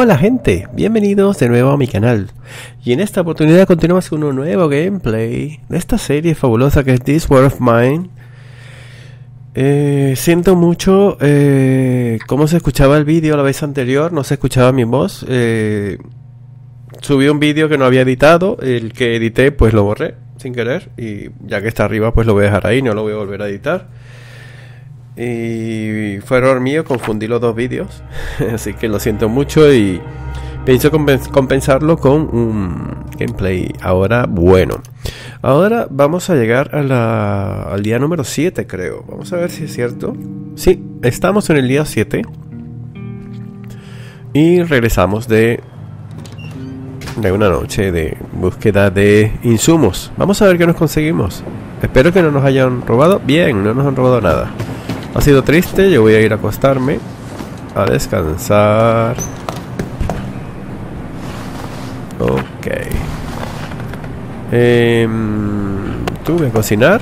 Hola gente, bienvenidos de nuevo a mi canal. Y en esta oportunidad continuamos con un nuevo gameplay de esta serie fabulosa que es This War of Mine. Siento mucho cómo se escuchaba el vídeo la vez anterior, no se escuchaba mi voz. Subí un vídeo que no había editado, el que edité pues lo borré sin querer. Y ya que está arriba pues lo voy a dejar ahí, no lo voy a volver a editar. Y fue error mío, confundí los dos vídeos. Así que lo siento mucho y pienso compensarlo con un gameplay ahora bueno. Ahora vamos a llegar a al día número 7, creo. Vamos a ver si es cierto. Sí, estamos en el día 7. Y regresamos de una noche de búsqueda de insumos. Vamos a ver qué nos conseguimos. Espero que no nos hayan robado. Bien, no nos han robado nada. Ha sido triste, yo voy a ir a acostarme a descansar. Ok. Tú voy a cocinar.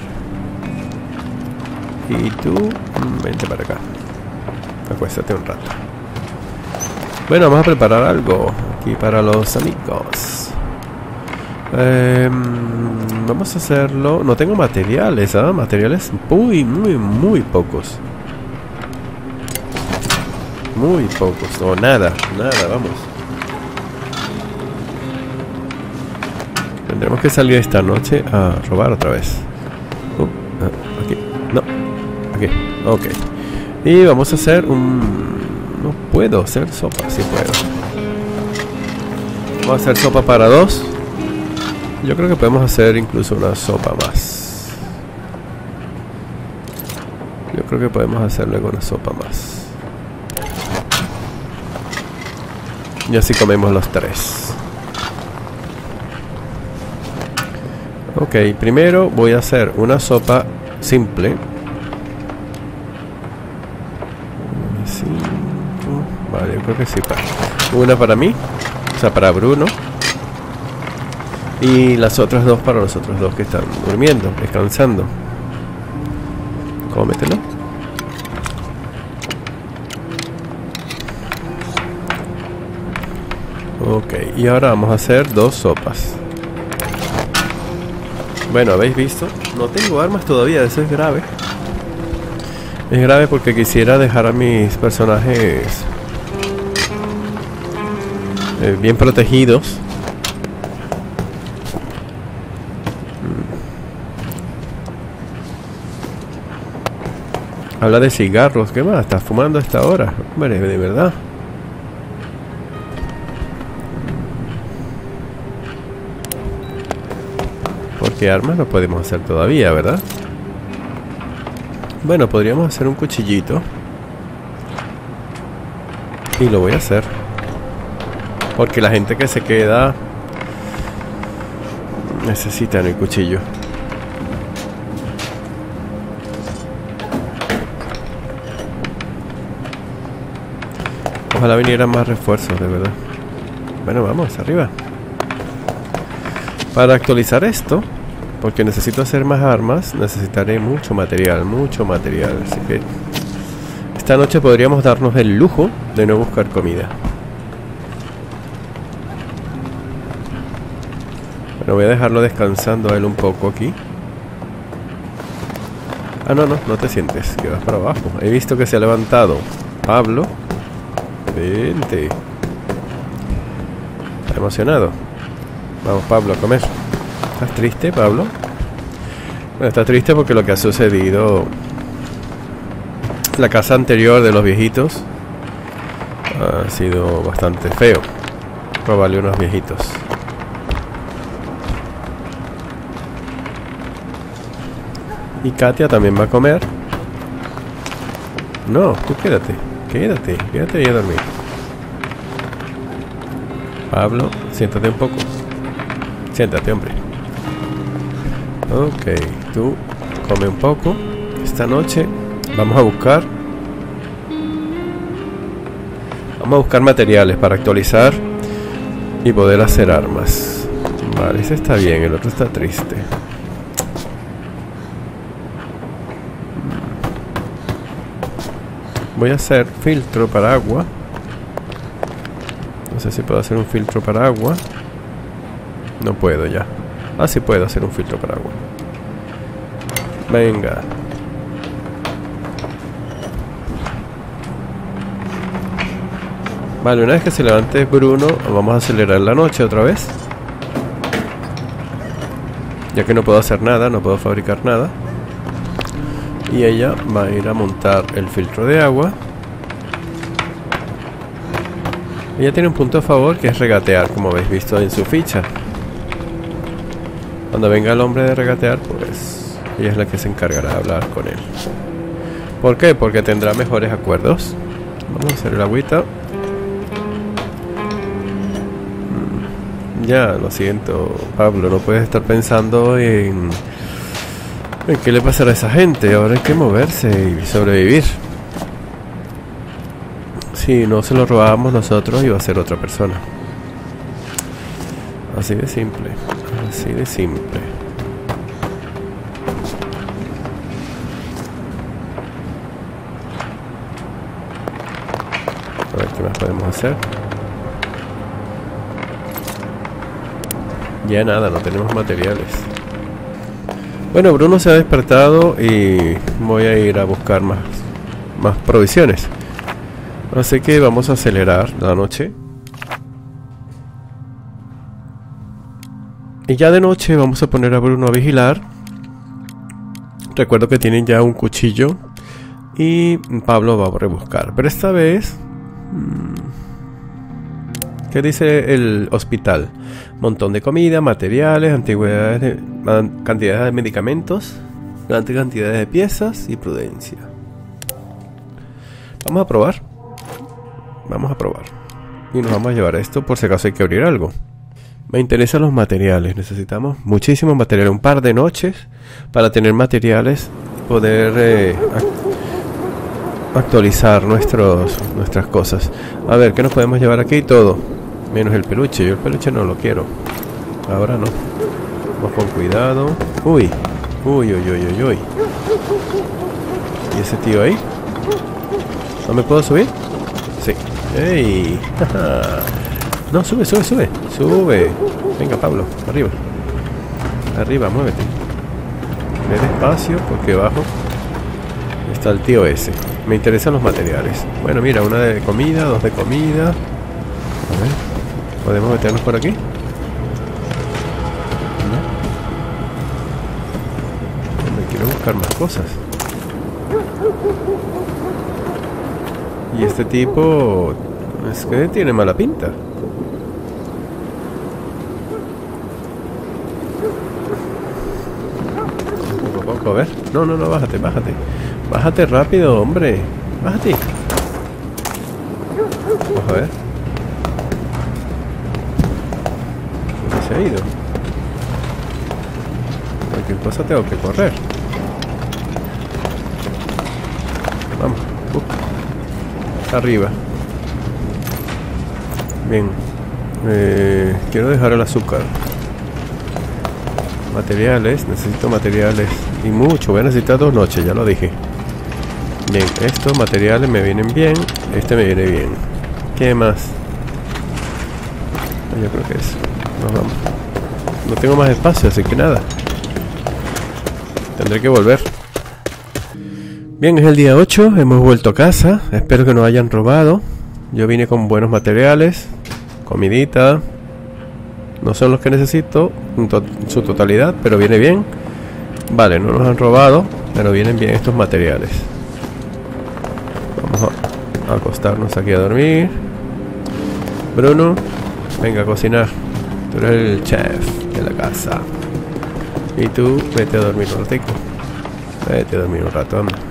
Y tú, vente para acá. Acuéstate un rato. Bueno, vamos a preparar algo aquí para los amigos. Vamos a hacerlo. No tengo materiales, ¿ah? Materiales muy pocos. Muy pocos. O nada, vamos. Tendremos que salir esta noche a robar otra vez. Aquí. No. Aquí. Ok. Y vamos a hacer un... No puedo hacer sopa. Sí puedo. Vamos a hacer sopa para dos. Yo creo que podemos hacer incluso una sopa más. Yo creo que podemos hacer luego una sopa más. Y así comemos los tres. Ok, primero voy a hacer una sopa simple. Vale, yo creo que sí. Una para mí. O sea, para Bruno. Y las otras dos para los otros dos que están durmiendo, descansando. Cómetelo. Ok, y ahora vamos a hacer dos sopas. Bueno, ¿habéis visto? No tengo armas todavía, eso es grave. Es grave porque quisiera dejar a mis personajes bien protegidos. Habla de cigarros, ¿qué más? ¿Estás fumando a esta hora? Hombre, de verdad. Porque armas no podemos hacer todavía, ¿verdad? Bueno, podríamos hacer un cuchillito. Y lo voy a hacer. Porque la gente que se queda necesitan el cuchillo. Ojalá vinieran más refuerzos, de verdad. Bueno, vamos, arriba. Para actualizar esto, porque necesito hacer más armas, necesitaré mucho material. Así que esta noche podríamos darnos el lujo de no buscar comida. Bueno, voy a dejarlo descansando a él un poco aquí. Ah, no te sientes, que vas para abajo. He visto que se ha levantado Pablo. Vente. ¿Estás emocionado? Vamos, Pablo, a comer. ¿Estás triste, Pablo? Bueno, está triste porque lo que ha sucedido, la casa anterior de los viejitos, ha sido bastante feo. Robarle unos viejitos. Y Katia también va a comer. No, tú quédate ahí a dormir. Pablo, siéntate un poco. Siéntate, hombre. Ok, tú come un poco. Esta noche vamos a buscar materiales para actualizar y poder hacer armas. Vale, ese está bien, el otro está triste. Voy a hacer filtro para agua. sé si puedo hacer un filtro para agua. No puedo ya. Ah, sí puedo hacer un filtro para agua. Venga. Vale, una vez que se levante Bruno, vamos a acelerar la noche otra vez. Ya que no puedo hacer nada, no puedo fabricar nada. Y ella va a ir a montar el filtro de agua. Ella tiene un punto a favor que es regatear, como habéis visto en su ficha. Cuando venga el hombre de regatear, pues ella es la que se encargará de hablar con él. ¿Por qué? Porque tendrá mejores acuerdos. Vamos a hacer el agüita. Ya, lo siento, Pablo, no puedes estar pensando en qué le pasará a esa gente. Ahora hay que moverse y sobrevivir. Si no se lo robábamos nosotros, iba a ser otra persona. Así de simple. Así de simple. A ver qué más podemos hacer. Ya nada, no tenemos materiales. Bueno, Bruno se ha despertado y voy a ir a buscar más provisiones. Así que vamos a acelerar la noche. Y ya de noche vamos a poner a Bruno a vigilar. Recuerdo que tienen ya un cuchillo y Pablo va a rebuscar. Pero esta vez... ¿qué dice el hospital? Montón de comida, materiales, antigüedades, cantidades de medicamentos, grandes cantidades de piezas y prudencia. Vamos a probar. Vamos a probar. Y nos vamos a llevar esto por si acaso hay que abrir algo. Me interesan los materiales. Necesitamos muchísimos materiales. Un par de noches para tener materiales y poder actualizar nuestras cosas. A ver, ¿qué nos podemos llevar aquí? Todo. Menos el peluche. Yo el peluche no lo quiero. Ahora no. Vamos con cuidado. Uy. Uy, uy, uy, uy, uy. ¿Y ese tío ahí? ¿No me puedo subir? Sí. ¡Ey! No, sube, sube, sube. Sube. Venga, Pablo. Arriba. Arriba, muévete. Ve despacio porque abajo está el tío ese. Me interesan los materiales. Bueno, mira, una de comida, dos de comida. A ver. ¿Podemos meternos por aquí? No. Me quiero buscar más cosas. Y este tipo es que tiene mala pinta. Poco a poco, a ver. No, no, no, bájate, bájate. Bájate rápido, hombre. Bájate. Vamos a ver. ¿Dónde se ha ido? Cualquier cosa tengo que correr. Vamos. Arriba. Bien. Quiero dejar el azúcar. Materiales. Necesito materiales. Y mucho. Voy a necesitar 2 noches. Ya lo dije. Bien. Estos materiales me vienen bien. Este me viene bien. ¿Qué más? Yo creo que es. Nos vamos. No tengo más espacio, así que nada. Tendré que volver. Bien, es el día 8, hemos vuelto a casa, espero que no hayan robado. Yo vine con buenos materiales, comidita. No son los que necesito en su totalidad, pero viene bien. Vale, no nos han robado, pero vienen bien estos materiales. Vamos a acostarnos aquí a dormir. Bruno, venga a cocinar. Tú eres el chef de la casa. Y tú, vete a dormir un ratico. Vete a dormir un rato, anda.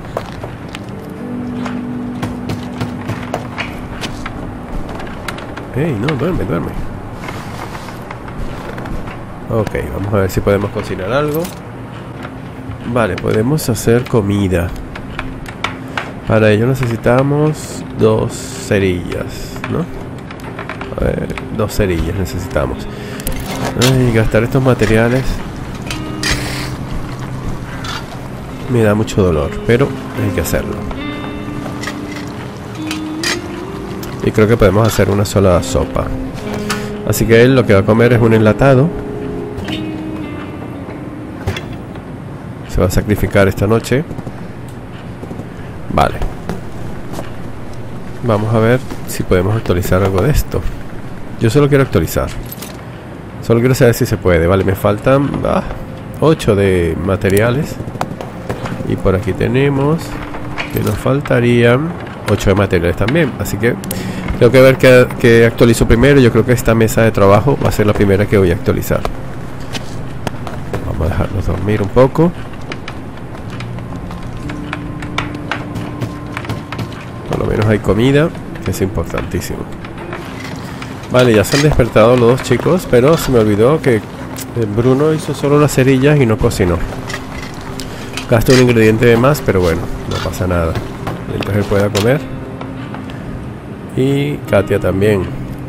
Ey, no, duerme, duerme. Ok, vamos a ver si podemos cocinar algo. Vale, podemos hacer comida. Para ello necesitamos 2 cerillas, ¿no? A ver, 2 cerillas necesitamos. Ay, gastar estos materiales me da mucho dolor, pero hay que hacerlo. Y creo que podemos hacer una sola sopa. Así que él lo que va a comer es un enlatado. Se va a sacrificar esta noche. Vale. Vamos a ver si podemos actualizar algo de esto. Yo solo quiero actualizar. Solo quiero saber si se puede. Vale, me faltan 8 de materiales. Y por aquí tenemos que nos faltarían 8 de materiales también. Así que tengo que ver qué actualizo primero. Yo creo que esta mesa de trabajo va a ser la primera que voy a actualizar. Vamos a dejarnos dormir un poco. Por lo menos hay comida, que es importantísimo. Vale, ya se han despertado los dos chicos, pero se me olvidó que Bruno hizo solo las cerillas y no cocinó. Gasto un ingrediente de más, pero bueno, no pasa nada. Mientras él pueda comer. Y Katia también.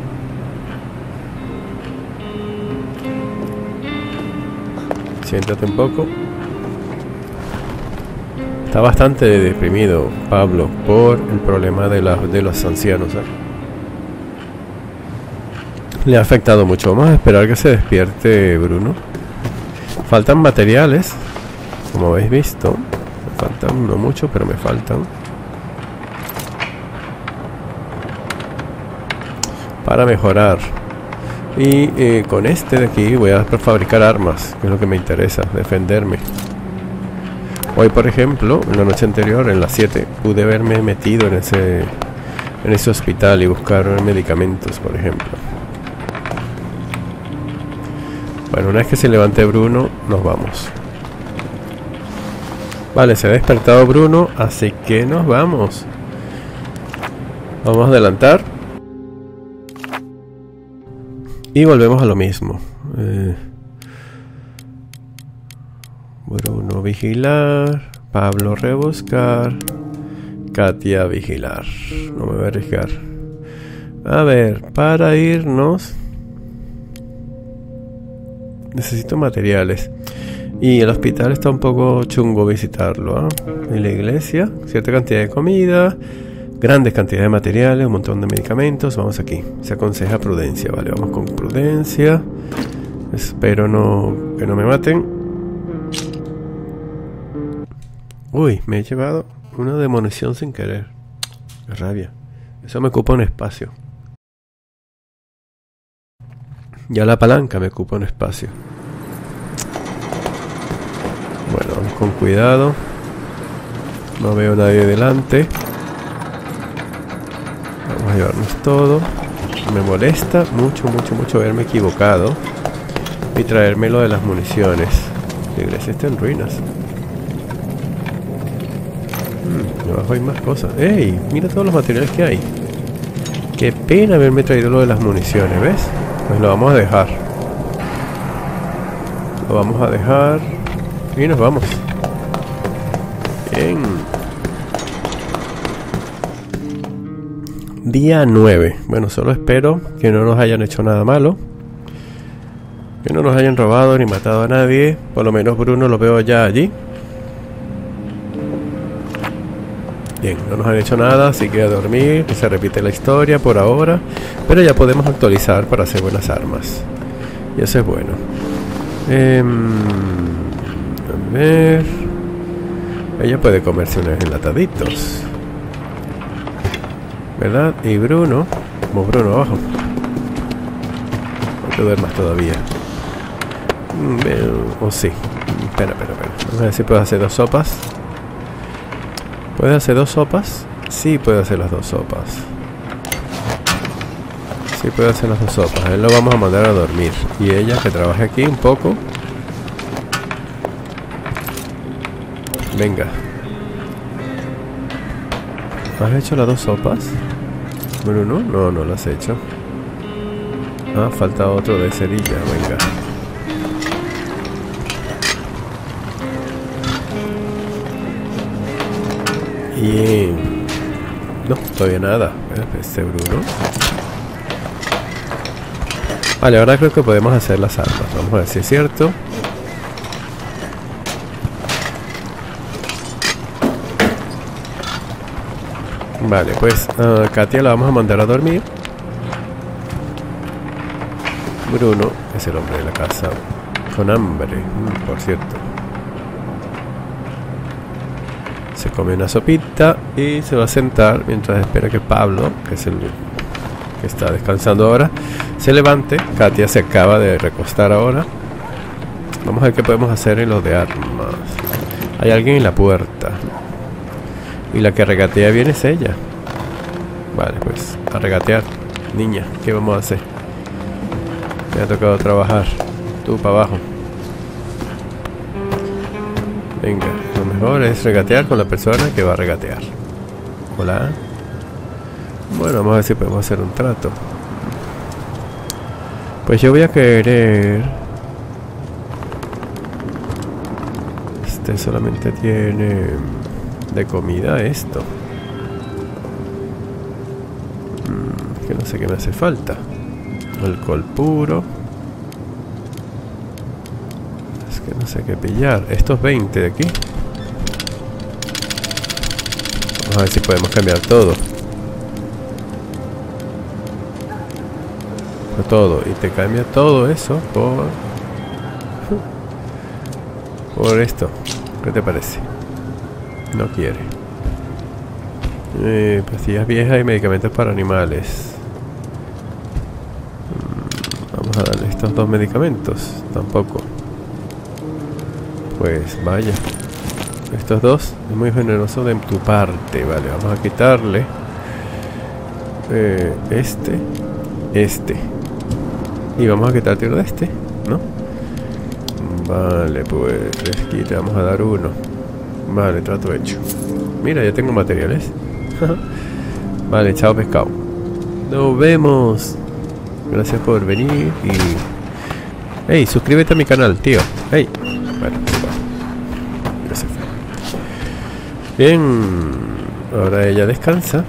Siéntate un poco. Está bastante deprimido Pablo por el problema de los ancianos, ¿eh? Le ha afectado mucho. Vamos a esperar que se despierte Bruno. Faltan materiales, como habéis visto. Me faltan, no mucho, pero me faltan. Para mejorar. Y con este de aquí voy a fabricar armas, que es lo que me interesa, defenderme. Hoy, por ejemplo, en la noche anterior, en las 7, pude haberme metido en ese hospital y buscar medicamentos, por ejemplo. Bueno, una vez que se levante Bruno, nos vamos. Vale, se ha despertado Bruno, así que nos vamos. Vamos a adelantar. Y volvemos a lo mismo. Bruno vigilar, Pablo rebuscar, Katia vigilar. No me voy a arriesgar. A ver, para irnos necesito materiales. Y el hospital está un poco chungo visitarlo, ¿eh? Y la iglesia, cierta cantidad de comida, grandes cantidades de materiales, un montón de medicamentos. Vamos aquí, se aconseja prudencia. Vale, vamos con prudencia. Espero que no me maten. Uy, me he llevado una de munición sin querer. Qué rabia. Eso me ocupa un espacio. Ya la palanca me ocupa un espacio. Bueno, vamos con cuidado. No veo a nadie delante. Vamos a llevarnos todo. Me molesta mucho, mucho, mucho haberme equivocado y traerme lo de las municiones. La iglesia está en ruinas. Abajo hay más cosas. ¡Ey! Mira todos los materiales que hay. Qué pena haberme traído lo de las municiones, ¿ves? Pues lo vamos a dejar. Lo vamos a dejar. Y nos vamos. Bien. Día 9. Bueno, solo espero que no nos hayan hecho nada malo. Que no nos hayan robado ni matado a nadie. Por lo menos Bruno lo veo ya allí. Bien, no nos han hecho nada, así que a dormir, que se repite la historia por ahora. Pero ya podemos actualizar para hacer buenas armas. Y eso es bueno. A ver. Ella puede comerse unos enlataditos, ¿verdad? Y Bruno. Vamos, Bruno, abajo. No te duermas todavía. O sí. Espera. Vamos a ver si puedo hacer 2 sopas. ¿Puede hacer 2 sopas? Sí, puede hacer las 2 sopas. Sí, puede hacer las 2 sopas. A él lo vamos a mandar a dormir. Y ella que trabaje aquí un poco. Venga. ¿Has hecho las 2 sopas? Bruno, no lo has hecho. Ah, falta otro de cerilla. Venga. Bien. No, todavía nada. Este Bruno. Vale, ahora creo que podemos hacer las armas. Vamos a ver si es cierto. Vale, pues Katia la vamos a mandar a dormir. Bruno es el hombre de la casa con hambre, por cierto. Se come una sopita y se va a sentar mientras espera que Pablo, que es el que está descansando ahora, se levante. Katia se acaba de recostar ahora. Vamos a ver qué podemos hacer en los de armas. Hay alguien en la puerta. Y la que regatea bien es ella. Vale, pues a regatear. Niña, ¿qué vamos a hacer? Me ha tocado trabajar. Tú para abajo. Venga, lo mejor es regatear con la persona que va a regatear. Hola. Bueno, vamos a ver si podemos hacer un trato. Pues yo voy a querer... Este solamente tiene de comida esto. Que no sé qué me hace falta. Alcohol puro. Es que no sé qué pillar. Estos 20 de aquí. Vamos a ver si podemos cambiar todo. Por todo. Y te cambia todo eso por esto. ¿Qué te parece? No quiere. Pastillas viejas y medicamentos para animales. Vamos a darle estos 2 medicamentos. Tampoco. Pues vaya. Estos 2 es muy generoso de tu parte. Vale, vamos a quitarle este. Y vamos a quitar tiro de este, ¿no? Vale, pues les vamos a dar 1. Vale, trato hecho. Mira, ya tengo materiales. Vale, chao pescado. Nos vemos. Gracias por venir y... Hey, suscríbete a mi canal, tío. Hey. Bueno, gracias. Bien. Ahora ella descansa.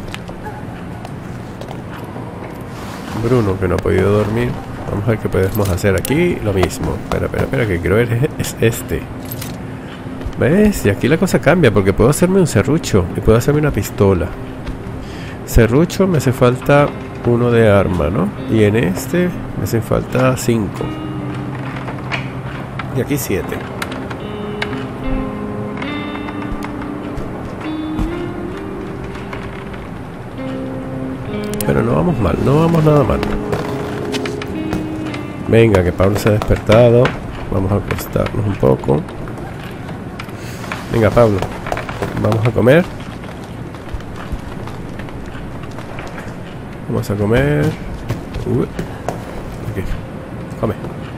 Bruno, que no ha podido dormir. Vamos a ver qué podemos hacer aquí. Lo mismo. Espera, que quiero ver es este. ¿Ves? Y aquí la cosa cambia porque puedo hacerme un serrucho y puedo hacerme una pistola. Serrucho me hace falta 1 de arma, ¿no? Y en este me hace falta 5. Y aquí 7. Pero no vamos mal, no vamos nada mal. Venga, que Pablo se ha despertado. Vamos a acostarnos un poco. Venga, Pablo, vamos a comer. Vamos a comer. Aquí, come.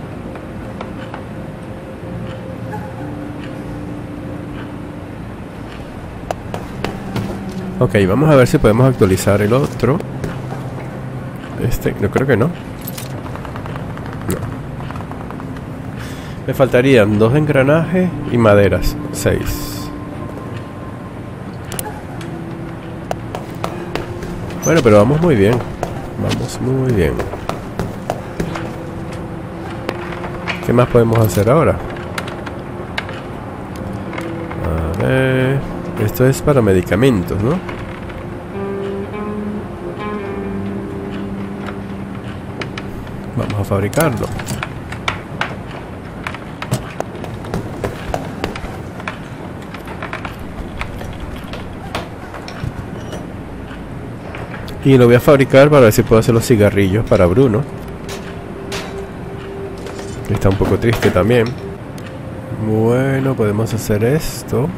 Ok, vamos a ver si podemos actualizar el otro. Este, no creo que no. No. Me faltarían 2 engranajes y maderas. 6. Bueno, pero vamos muy bien. Vamos muy bien. ¿Qué más podemos hacer ahora? A ver... Esto es para medicamentos, ¿no? Vamos a fabricarlo. Y lo voy a fabricar para ver si puedo hacer los cigarrillos para Bruno. Está un poco triste también. Bueno, podemos hacer esto.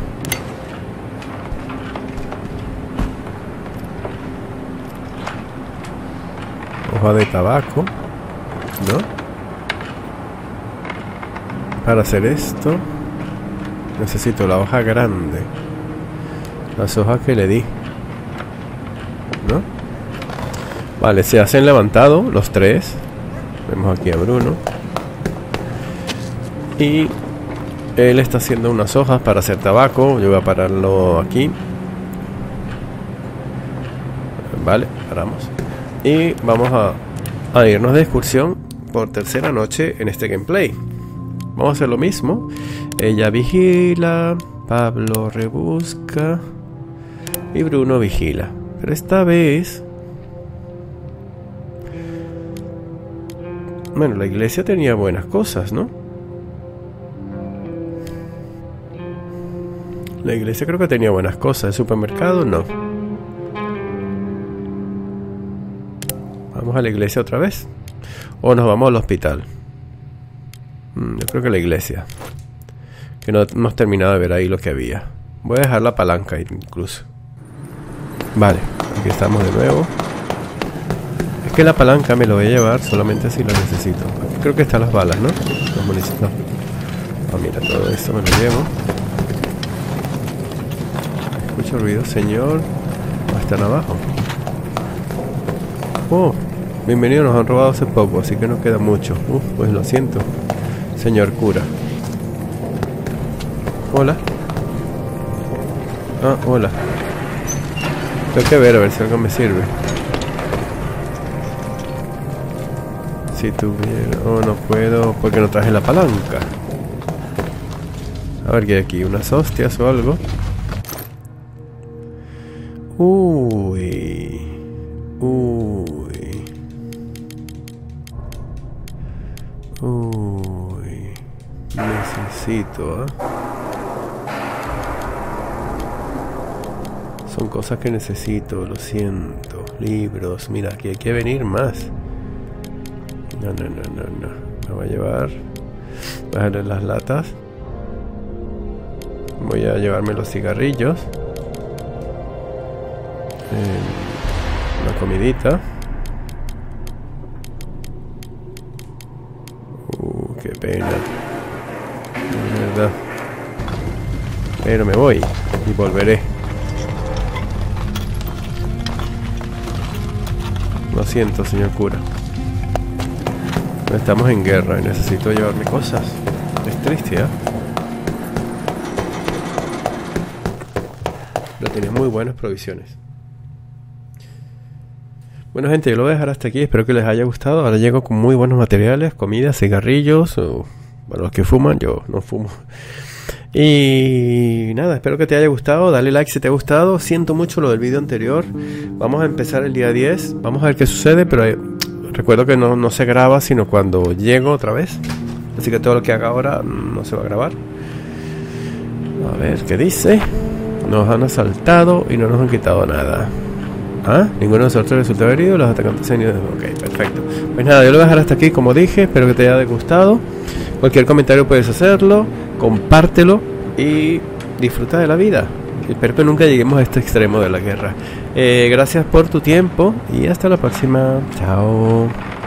Hoja de tabaco, ¿no? Para hacer esto necesito la hoja grande. Las hojas que le di, ¿no? Vale, se hacen levantado los 3. Vemos aquí a Bruno. Y él está haciendo unas hojas para hacer tabaco. Yo voy a pararlo aquí. Vale, paramos. Y vamos a irnos de excursión por tercera noche en este gameplay. Vamos a hacer lo mismo. Ella vigila, Pablo rebusca y Bruno vigila. Pero esta vez... Bueno, la iglesia tenía buenas cosas, ¿no? La iglesia creo que tenía buenas cosas. ¿El supermercado? No. ¿Vamos a la iglesia otra vez? ¿O nos vamos al hospital? Yo creo que la iglesia. Que no hemos terminado de ver ahí lo que había. Voy a dejar la palanca incluso. Vale, aquí estamos de nuevo. Es que la palanca me lo voy a llevar solamente si la necesito. Aquí creo que están las balas, ¿no? Los municiones. No. Oh, mira, todo esto me lo llevo. Escucho ruido, señor. Están abajo. Oh, bienvenido, nos han robado hace poco, así que no queda mucho. Pues lo siento, señor cura. Hola. Ah, hola. Tengo que ver a ver si algo me sirve. Si tuviera... Oh, no puedo porque no traje la palanca. A ver qué hay aquí, unas hostias o algo. Uy. Uy. Uy. Necesito, Son cosas que necesito, lo siento. Libros, mira, aquí hay que venir más. No. Me voy a llevar. Voy a darle las latas. Voy a llevarme los cigarrillos. Una comidita. Qué pena. De verdad. Pero me voy y volveré. Lo siento, señor cura. Estamos en guerra y necesito llevarme cosas. Es triste, Pero tenía muy buenas provisiones. Bueno, gente, yo lo voy a dejar hasta aquí. Espero que les haya gustado. Ahora llego con muy buenos materiales, comida, cigarrillos. Para los que fuman, yo no fumo. Y nada, espero que te haya gustado. Dale like si te ha gustado. Siento mucho lo del vídeo anterior. Vamos a empezar el día 10. Vamos a ver qué sucede, pero recuerdo que no se graba sino cuando llego otra vez. Así que todo lo que haga ahora no se va a grabar. A ver qué dice. Nos han asaltado y no nos han quitado nada. Ninguno de nosotros resultó herido. Los atacantes han ido. Ok, perfecto. Pues nada, yo lo voy a dejar hasta aquí, como dije. Espero que te haya gustado. Cualquier comentario puedes hacerlo. Compártelo y disfruta de la vida. Espero que nunca lleguemos a este extremo de la guerra. Gracias por tu tiempo y hasta la próxima. Chao.